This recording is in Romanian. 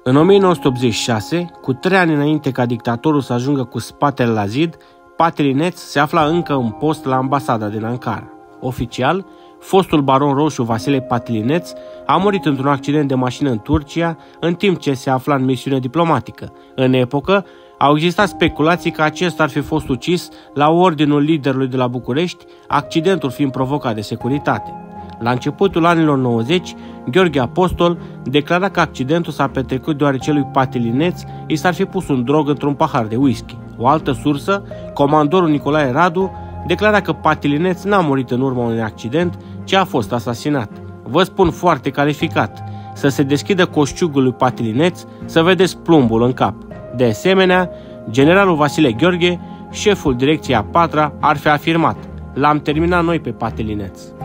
În 1986, cu 3 ani înainte ca dictatorul să ajungă cu spatele la zid, Patilineț se afla încă în post la ambasada din Ankara. Oficial, fostul baron roșu Vasile Patilineț a murit într-un accident de mașină în Turcia în timp ce se afla în misiune diplomatică. În epocă, au existat speculații că acesta ar fi fost ucis la ordinul liderului de la București, accidentul fiind provocat de securitate. La începutul anilor 90, Gheorghe Apostol declara că accidentul s-a petrecut deoarece lui Patilineț i s-ar fi pus un drog într-un pahar de whisky. O altă sursă, comandorul Nicolae Radu, declara că Patilineț n-a murit în urma unui accident, ci a fost asasinat. Vă spun foarte calificat, să se deschidă coșciugul lui Patilineț să vedeți plumbul în cap. De asemenea, generalul Vasile Gheorghe, șeful direcției a 4-a, ar fi afirmat: l-am terminat noi pe Patilineț.